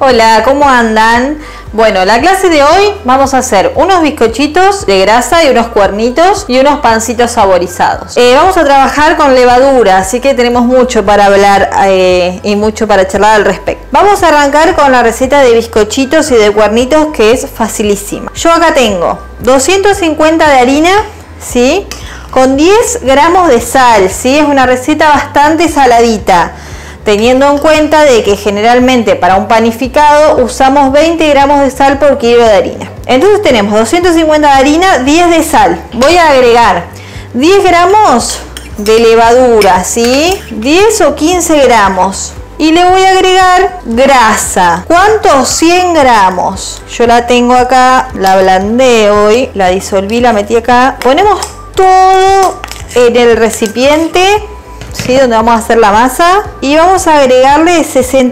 Hola, ¿cómo andan? Bueno, la clase de hoy vamos a hacer unos bizcochitos de grasa y unos cuernitos y unos pancitos saborizados. Vamos a trabajar con levadura, así que tenemos mucho para hablar y mucho para charlar al respecto. Vamos a arrancar con la receta de bizcochitos y de cuernitos, que es facilísima. Yo acá tengo 250 de harina, ¿sí? Con 10 gramos de sal, ¿sí? Es una receta bastante saladita, teniendo en cuenta de que generalmente para un panificado usamos 20 gramos de sal por kilo de harina. Entonces tenemos 250 de harina, 10 de sal. Voy a agregar 10 gramos de levadura, ¿sí? 10 o 15 gramos. Y le voy a agregar grasa. ¿Cuánto? 100 gramos. Yo la tengo acá, la ablandé hoy, la disolví, la metí acá. Ponemos todo en el recipiente, ¿sí? Donde vamos a hacer la masa, y vamos a agregarle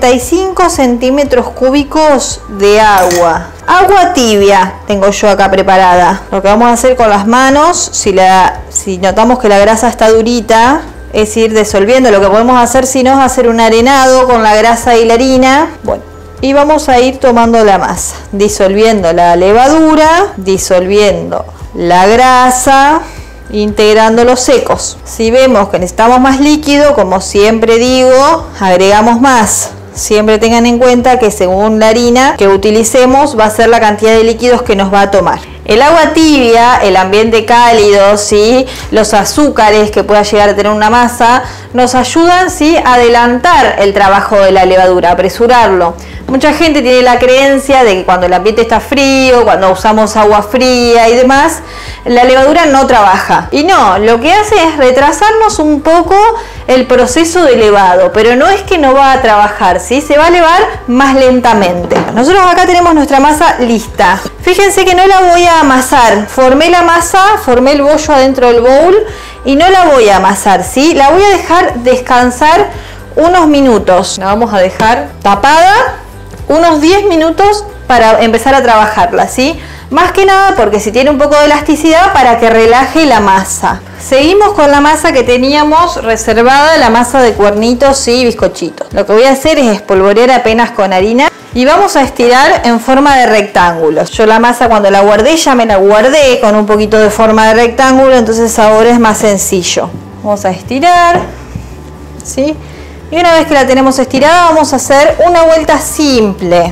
65 centímetros cúbicos de agua. Agua tibia tengo yo acá preparada. Lo que vamos a hacer con las manos, si notamos que la grasa está durita, es ir disolviendo. Lo que podemos hacer si no es hacer un arenado con la grasa y la harina. Bueno, y vamos a ir tomando la masa, disolviendo la levadura, disolviendo la grasa, integrando los secos. Si vemos que necesitamos más líquido, como siempre digo, agregamos más. Siempre tengan en cuenta que según la harina que utilicemos va a ser la cantidad de líquidos que nos va a tomar. El agua tibia, el ambiente cálido, ¿sí? Los azúcares que pueda llegar a tener una masa, nos ayudan, ¿sí?, a adelantar el trabajo de la levadura, apresurarlo. Mucha gente tiene la creencia de que cuando el ambiente está frío, cuando usamos agua fría y demás, la levadura no trabaja. Y no, lo que hace es retrasarnos un poco el proceso de levado, pero no es que no va a trabajar, ¿sí? Se va a elevar más lentamente. Nosotros acá tenemos nuestra masa lista. Fíjense que no la voy a amasar. Formé la masa, formé el bollo adentro del bowl y no la voy a amasar, ¿sí? La voy a dejar descansar unos minutos. La vamos a dejar tapada unos 10 minutos para empezar a trabajarla, ¿sí? Más que nada porque si tiene un poco de elasticidad, para que relaje la masa. Seguimos con la masa que teníamos reservada, la masa de cuernitos y bizcochitos. Lo que voy a hacer es espolvorear apenas con harina y vamos a estirar en forma de rectángulos. Yo la masa cuando la guardé, ya me la guardé con un poquito de forma de rectángulo, entonces ahora es más sencillo. Vamos a estirar, ¿sí? Y una vez que la tenemos estirada, vamos a hacer una vuelta simple.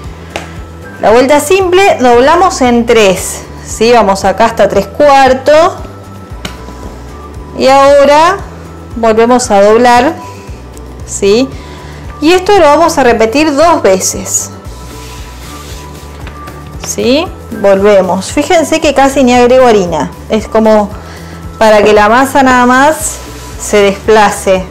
La vuelta simple doblamos en 3, ¿sí? Vamos acá hasta 3/4. Y ahora volvemos a doblar, ¿sí? Y esto lo vamos a repetir 2 veces, ¿sí? Volvemos. Fíjense que casi ni agrego harina. Es como para que la masa nada más se desplace.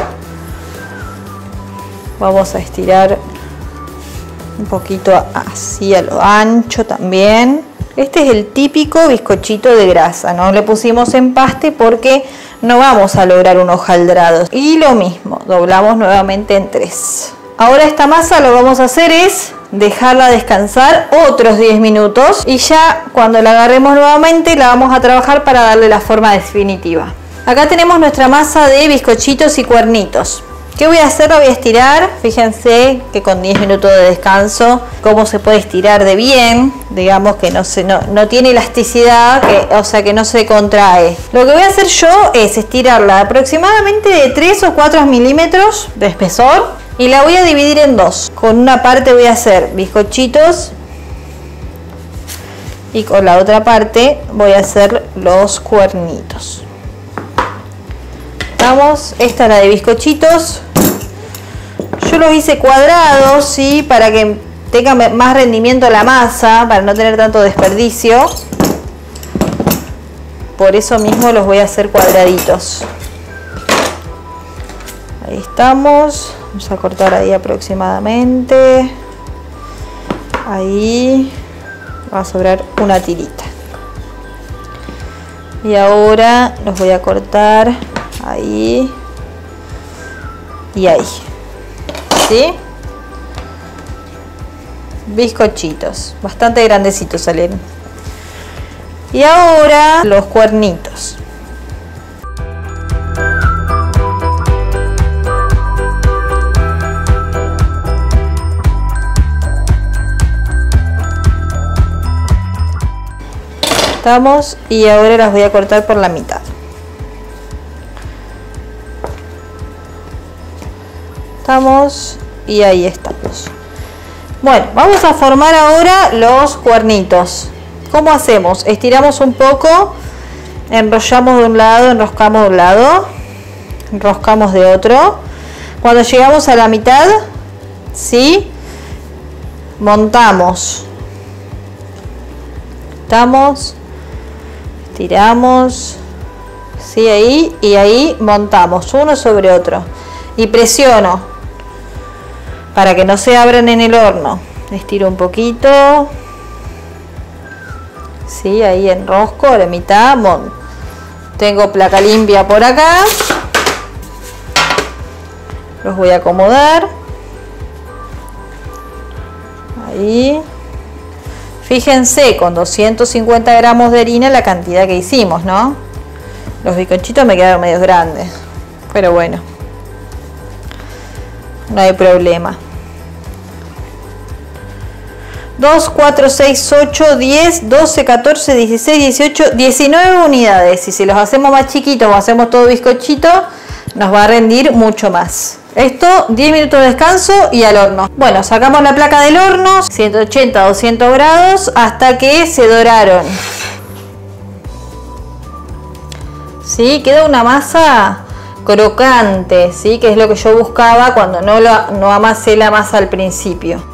Vamos a estirar un poquito así a lo ancho también. Este es el típico bizcochito de grasa. No le pusimos empaste porque no vamos a lograr un hojaldrado. Y lo mismo, doblamos nuevamente en 3. Ahora esta masa lo que vamos a hacer es dejarla descansar otros 10 minutos. Y ya cuando la agarremos nuevamente la vamos a trabajar para darle la forma definitiva. Acá tenemos nuestra masa de bizcochitos y cuernitos. ¿Qué voy a hacer? La voy a estirar. Fíjense que con 10 minutos de descanso, cómo se puede estirar de bien. Digamos que no tiene elasticidad, o sea que no se contrae. Lo que voy a hacer yo es estirarla aproximadamente de 3 o 4 milímetros de espesor. Y la voy a dividir en 2. Con una parte voy a hacer bizcochitos y con la otra parte voy a hacer los cuernitos. Esta es la de bizcochitos. Yo los hice cuadrados, ¿sí? Para que tenga más rendimiento la masa, para no tener tanto desperdicio. Por eso mismo los voy a hacer cuadraditos. Ahí estamos. Vamos a cortar ahí aproximadamente. Ahí va a sobrar una tirita. Y ahora los voy a cortar ahí y ahí, ¿sí? Bizcochitos, bastante grandecitos salieron. Y ahora los cuernitos. Estamos, y ahora las voy a cortar por la mitad. Estamos, y ahí estamos. Bueno, vamos a formar ahora los cuernitos. ¿Cómo hacemos? Estiramos un poco, enrollamos de un lado, enroscamos de un lado, enroscamos de otro. Cuando llegamos a la mitad, ¿sí? Montamos. Estamos, estiramos, ¿sí? Ahí, y ahí montamos uno sobre otro. Y presiono para que no se abran en el horno. Estiro un poquito. Sí, ahí enrosco a la mitad. Tengo placa limpia por acá. Los voy a acomodar. Ahí. Fíjense, con 250 gramos de harina la cantidad que hicimos, ¿no? Los bizcochitos me quedaron medio grandes, pero bueno, no hay problema. 2, 4, 6, 8, 10, 12, 14, 16, 18, 19 unidades. Y si los hacemos más chiquitos o hacemos todo bizcochito, nos va a rendir mucho más. Esto, 10 minutos de descanso y al horno. Bueno, sacamos la placa del horno, 180 a 200 grados, hasta que se doraron. ¿Sí? Queda una masa crocante, ¿sí? Que es lo que yo buscaba cuando no amasé la masa al principio.